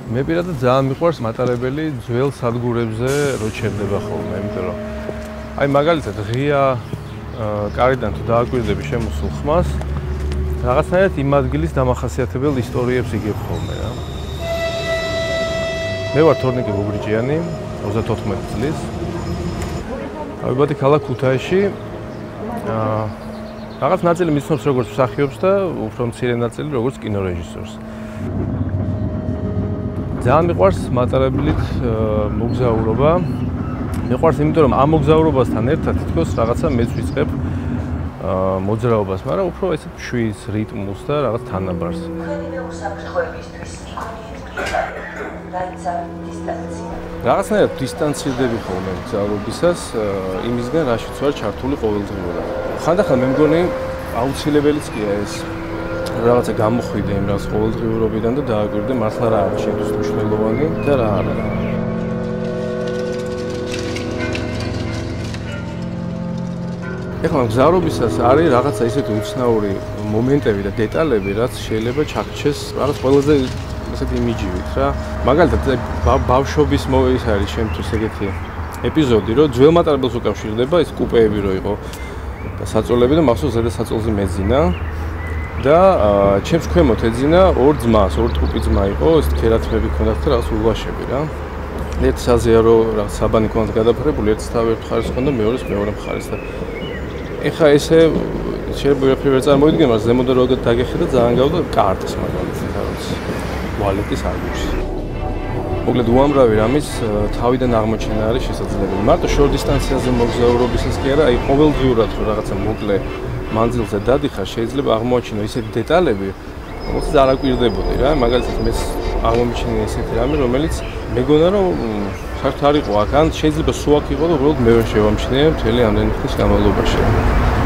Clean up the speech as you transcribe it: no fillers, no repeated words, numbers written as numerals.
მე პირადად ძალიან მიყვარს მატარებელი ძველ სადგურებზე რო ჩერდება ხოლმე, იმიტომ რომ აი მაგალითად ღია კარიდან თუ დააკვირდები შემოსულ ხმას, რაღაცნაირად იმ ადგილის დამახასიათებელ ისტორიებს იგებ ხოლმე რა. მე ვარ თორნიკე გუგრიჭიანი, 34 წლის. ავიბადე ქალაქ ქუთაისში. რაღაც ნაწილი მიცნობს როგორც მსახიობს და უფრო მცირე ნაწილი როგორც კინორეჟისორს. ძალიან მიყვარს მატარებლით მოგზაურობა. მიყვარს იმიტომ რომ ამ მოგზაურობასთან ერთად თითქოს რაღაცა მეც ვიწყებ მოძრაობას, მაგრამ უფრო ესეთ მშვიდს, რიტმულს და რაღაც თანაბარს. რაღაცნაირად დისტანცირდები ხოლმე მგზავრობისას იმისგან, რაშიც ვარ ჩართული ყოველდღიურად. ხანდახან მე მგონი აუცილებელიც კი ეს რაღაცა გამოხვიდე იმ რაღაც ყოველდღიურობიდან და დააკვირდე მართლა რა არის ჩემთვის მნიშვნელოვანი და რა არა. ეხლა მგზავრობისას არის რაღაცა ისეთი უცნაური მომენტები და დეტალები, რაც შეიძლება ჩაგრჩეს რაღაც ყველაზე ესეთი იმიჯივით რა. მაგალითად ბავშვობის ის არის ჩემთვის ეგეთი ეპიზოდი, რომ ძველ მატარებელს უკავშირდება ეს კუპეები რო იყო და საწოლები და მახსოვს ზედა საწოლზე მეძინა და ჩემს ქვემოთ ეძინა ორ ძმას, ორ ტყუპი ძმა იყო, ეს ქერათმები ქონდათ და რაღაც ულვაშები რა. ერთ საზიარო რაღაც საბანი ქონდათ გადაფარებული, ერთს თავი ერთ მხარეს ქონდა, მეორეს მეორე მხარეს და ეხა ესე შეიძლება ვერაფერი წარმოვიდგინე, მაგრამ ზემოდან რო დაგეხედა ძალიან გავდა კარტს მაგალითად რაღაც ვალეტის არგუშს. მოკლედ უამრავი რამის თავიდან აღმოჩენა არის შესაძლებელი. მარტო შორ დისტანციაზე მოგზაურობისას კი არა, აი ყოველდღიურად რო რაღაცა მოკლე მანძილზე დადიხარ, შეიძლება აღმოაჩინო ისეთი დეტალები, რომელსაც არ აკვირდებოდი რა. მაგალითად მე აღმოჩენია ისეთი რამე, რომელიც მეგონა რომ საერთოდ არ იყო აქ, ან შეიძლება სულ აქ იყო და უბრალოდ მე ვერ შევამჩნიე მთელი ამდენი ხნის განმავლობაში.